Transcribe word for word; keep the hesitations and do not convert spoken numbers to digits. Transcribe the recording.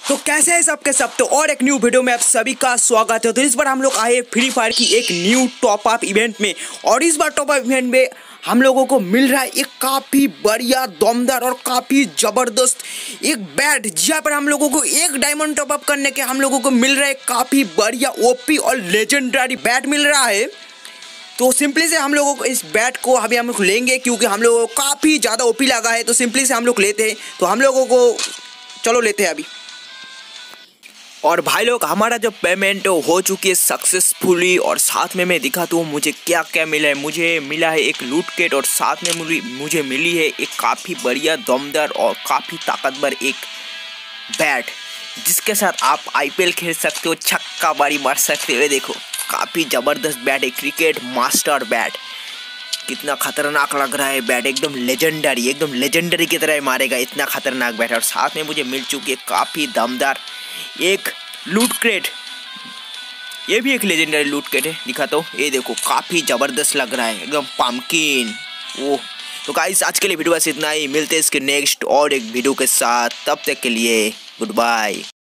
तो कैसे है सबके सब। तो और एक न्यू वीडियो में आप सभी का स्वागत है। तो इस बार हम लोग आए फ्री फायर की एक न्यू टॉप अप इवेंट में, और इस बार टॉप अप इवेंट में हम लोगों को मिल रहा है एक काफ़ी बढ़िया दमदार और काफ़ी ज़बरदस्त एक बैट, जहाँ पर हम लोगों को एक डायमंड टॉप अप करने के हम लोगों को मिल रहा है काफ़ी बढ़िया ओपी और लेजेंडरी बैट मिल रहा है। तो सिंपली से हम लोगों को इस बैट को अभी हम लोग लेंगे, क्योंकि हम लोगों को काफ़ी ज़्यादा ओपी लगा है। तो सिंपली से हम लोग लेते हैं, तो हम लोगों को चलो लेते हैं अभी। और भाई लोग, हमारा जो पेमेंट हो चुकी है सक्सेसफुली, और साथ में मैं दिखाता हूँ मुझे क्या क्या मिला है। मुझे मिला है एक लूट किट, और साथ में मुझे मुझे मिली है एक काफ़ी बढ़िया दमदार और काफ़ी ताकतवर एक बैट, जिसके साथ आप आईपीएल खेल सकते हो, छक्का बारी मार सकते हो। देखो काफ़ी ज़बरदस्त बैट है, क्रिकेट मास्टर बैट। कितना खतरनाक लग रहा है बैट, एकदम लेजेंडरी, एकदम लेजेंडरी की तरह मारेगा, इतना खतरनाक बैट है। और साथ में मुझे मिल चुकी है काफ़ी दमदार एक लूट क्रेट, ये भी एक लेजेंडरी लूट क्रेट है, दिखाता हूँ। ये देखो काफ़ी ज़बरदस्त लग रहा है, एकदम पम्पकिन। ओह, तो गाइस आज के लिए वीडियो बस इतना ही, मिलते हैं इसके नेक्स्ट और एक वीडियो के साथ। तब तक के लिए गुड बाय।